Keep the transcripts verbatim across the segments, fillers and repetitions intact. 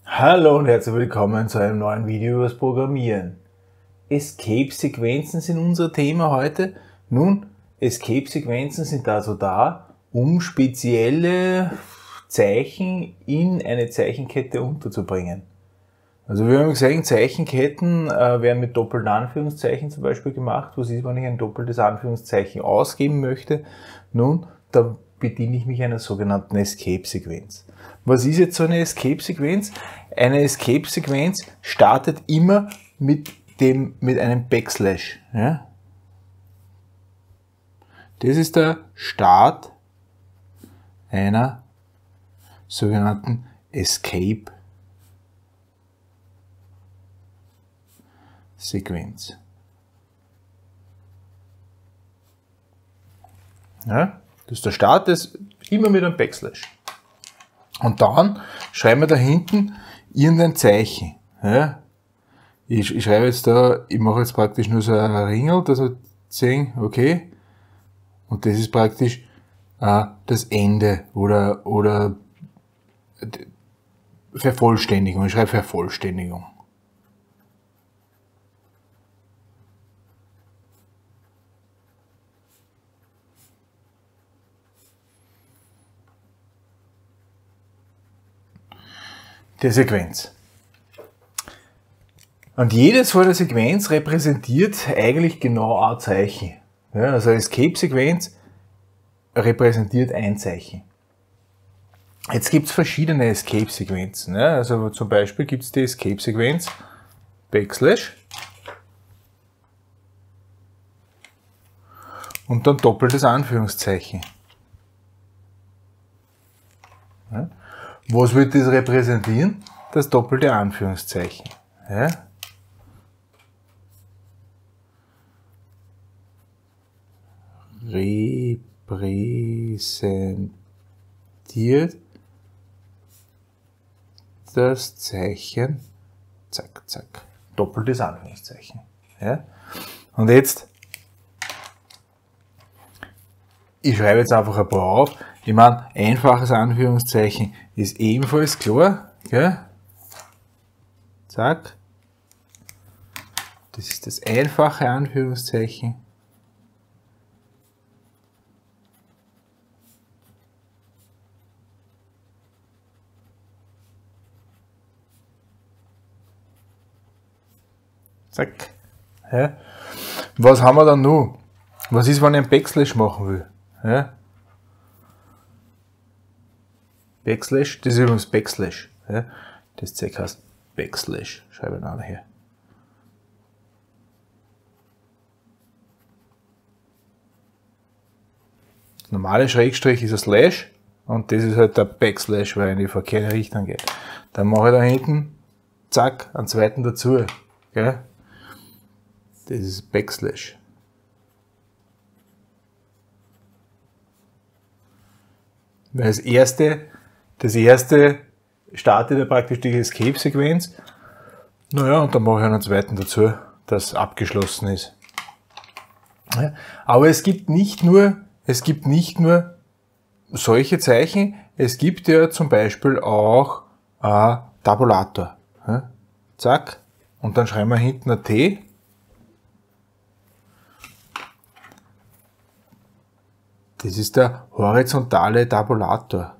Hallo und herzlich willkommen zu einem neuen Video über das Programmieren. Escape-Sequenzen sind unser Thema heute. Nun, Escape-Sequenzen sind also da, um spezielle Zeichen in eine Zeichenkette unterzubringen. Also wir haben gesehen, Zeichenketten äh, werden mit doppelten Anführungszeichen zum Beispiel gemacht. Was ist, wenn ich ein doppeltes Anführungszeichen ausgeben möchte? Nun, da bediene ich mich einer sogenannten Escape-Sequenz. Was ist jetzt so eine Escape-Sequenz? Eine Escape-Sequenz startet immer mit, dem, mit einem Backslash. Ja? Das ist der Start einer sogenannten Escape-Sequenz. Ja? Das ist der Start, das ist immer mit einem Backslash. Und dann schreiben wir da hinten irgendein Zeichen. Ja? Ich, ich schreibe jetzt da, ich mache jetzt praktisch nur so ein Ringel, dass wir sehen, okay. Und das ist praktisch äh, das Ende oder, oder Vervollständigung. Ich schreibe Vervollständigung. Der Sequenz. Und jedes von der Sequenz repräsentiert eigentlich genau ein Zeichen. Ja, also eine Escape-Sequenz repräsentiert ein Zeichen. Jetzt gibt es verschiedene Escape-Sequenzen. Ja, also zum Beispiel gibt es die Escape-Sequenz Backslash und dann doppeltes Anführungszeichen. Ja. Was wird das repräsentieren? Das doppelte Anführungszeichen. Ja? Repräsentiert das Zeichen, zack, zack, doppeltes Anführungszeichen. Ja? Und jetzt, ich schreibe jetzt einfach ein paar auf. Ich meine, einfaches Anführungszeichen ist ebenfalls klar. Gell? Zack. Das ist das einfache Anführungszeichen. Zack. Ja. Was haben wir dann noch? Was ist, wenn ich einen Backslash machen will? Ja. Backslash, das ist übrigens Backslash. Ja. Das Zeug heißt Backslash. Schreibe ich nachher her. Das normale Schrägstrich ist ein Slash und das ist halt der Backslash, weil er in die verkehrte Richtung geht. Dann mache ich da hinten, zack, einen zweiten dazu. Gell? Das ist Backslash. Weil das erste Das erste startet ja praktisch die Escape-Sequenz. Naja, und dann mache ich einen zweiten dazu, das abgeschlossen ist. Ja, aber es gibt nicht nur, es gibt nicht nur solche Zeichen, es gibt ja zum Beispiel auch ein Tabulator. Ja, zack, und dann schreiben wir hinten ein T. Das ist der horizontale Tabulator.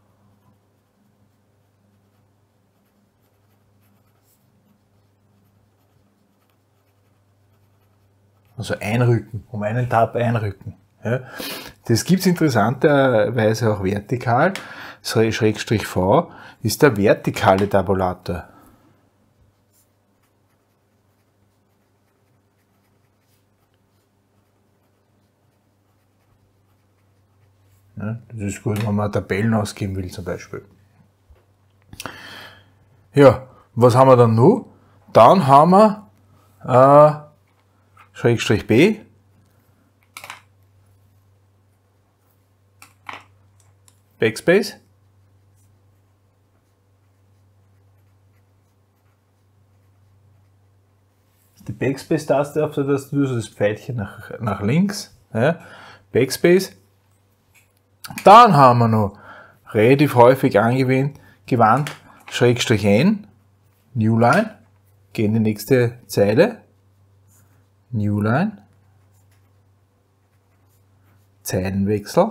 Also einrücken, um einen Tab einrücken. Ja. Das gibt es interessanterweise auch vertikal. Schrägstrich V ist der vertikale Tabulator. Ja, das ist gut, wenn man Tabellen ausgeben will zum Beispiel. Ja, was haben wir dann noch? Dann haben wir äh, Schrägstrich B, Backspace, die Backspace-Taste auf der Tastatur, das Pfeilchen nach, nach links, ja, Backspace. Dann haben wir noch relativ häufig angewandt Schrägstrich N, Newline, gehe in die nächste Zeile, Newline, Zeilenwechsel,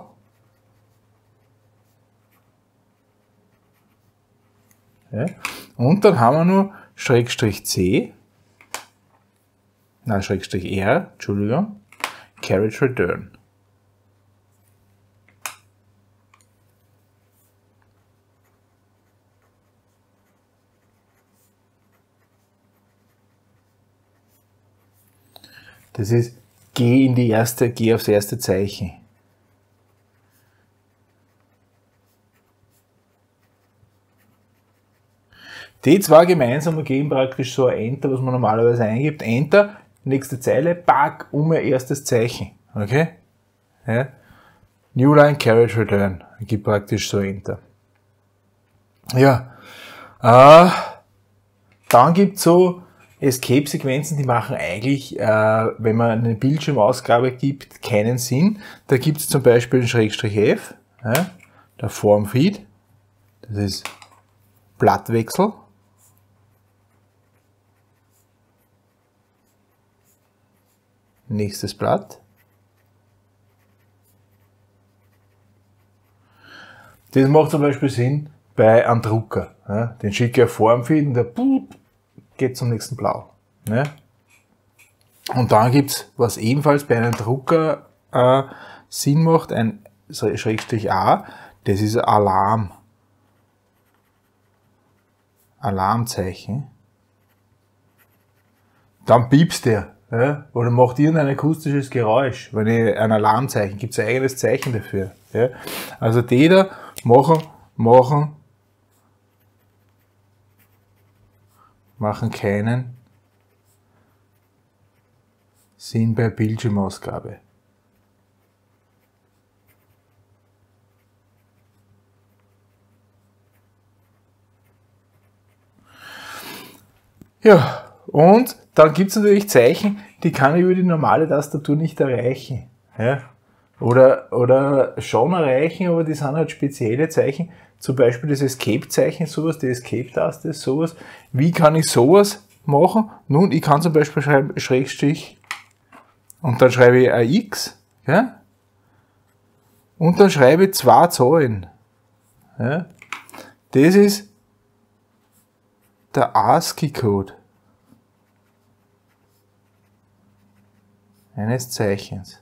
ja. Und dann haben wir nur Schrägstrich C, nein, Schrägstrich R, Entschuldigung, Carriage Return. Das ist, geh in die erste, geh aufs erste Zeichen. Die zwei gemeinsam geben praktisch so ein Enter, was man normalerweise eingibt. Enter, nächste Zeile, pack, um ein erstes Zeichen. Okay? Ja. Newline, Carriage Return. Gibt praktisch so Enter. Ja. Äh, dann gibt es so Escape-Sequenzen, die machen eigentlich, äh, wenn man eine Bildschirmausgabe gibt, keinen Sinn. Da gibt es zum Beispiel den Schrägstrich F, ja, der Form-Feed, das ist Blattwechsel. Nächstes Blatt. Das macht zum Beispiel Sinn bei einem Drucker. Ja, den schicke ich auf Form-Feed und der geht zum nächsten Blau. Ne? Und dann gibt es, was ebenfalls bei einem Drucker äh, Sinn macht, ein Schrägstrich A, das ist Alarm. Alarmzeichen. Dann piepst der, ja? Oder macht irgendein akustisches Geräusch. Wenn ich ein Alarmzeichen, gibt es ein eigenes Zeichen dafür. Ja? Also die da machen, machen machen keinen Sinn bei Bildschirmausgabe. Ja, und dann gibt es natürlich Zeichen, die kann ich über die normale Tastatur nicht erreichen. Ja? Oder, oder schon erreichen, aber die sind halt spezielle Zeichen. Zum Beispiel das Escape-Zeichen, sowas, die Escape-Taste ist sowas. Wie kann ich sowas machen? Nun, ich kann zum Beispiel schreiben Schrägstrich und dann schreibe ich ein X, ja? Und dann schreibe ich zwei Zahlen. Ja? Das ist der ASCII-Code eines Zeichens.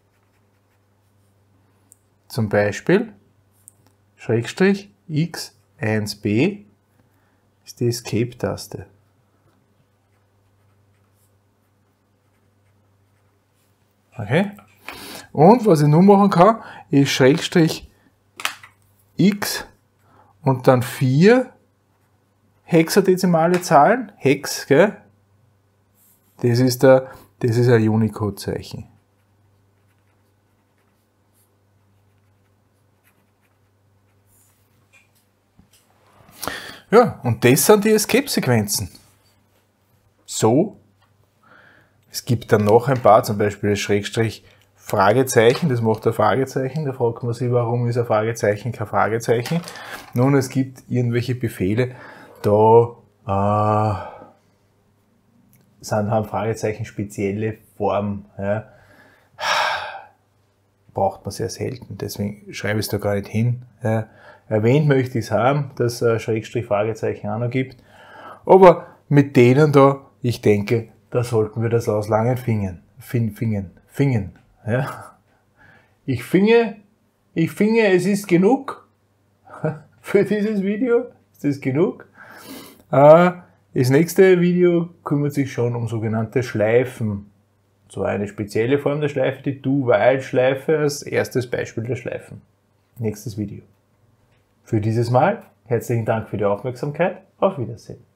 Zum Beispiel Schrägstrich X eins b ist die Escape-Taste. Okay? Und was ich nun machen kann, ist Schrägstrich X und dann vier hexadezimale Zahlen, Hex, gell? Das ist, der, das ist ein Unicode-Zeichen. Ja, und das sind die Escape-Sequenzen. So. Es gibt dann noch ein paar, zum Beispiel das Schrägstrich Fragezeichen, das macht ein Fragezeichen, da fragt man sich, warum ist ein Fragezeichen kein Fragezeichen. Nun, es gibt irgendwelche Befehle, da äh, sind, haben Fragezeichen spezielle Form. Ja. Braucht man sehr selten, deswegen schreibe ich es da gar nicht hin. Ja. Erwähnt möchte ich es haben, dass es Schrägstrich Fragezeichen auch noch gibt. Aber mit denen da, ich denke, da sollten wir das auslangen fingen. Fin, fingen, fingen. Ja. Ich finge, ich finge, es ist genug für dieses Video. Ist das genug? Äh, das nächste Video kümmert sich schon um sogenannte Schleifen. So eine spezielle Form der Schleife, die Do-While-Schleife als erstes Beispiel der Schleifen. Nächstes Video. Für dieses Mal herzlichen Dank für die Aufmerksamkeit. Auf Wiedersehen.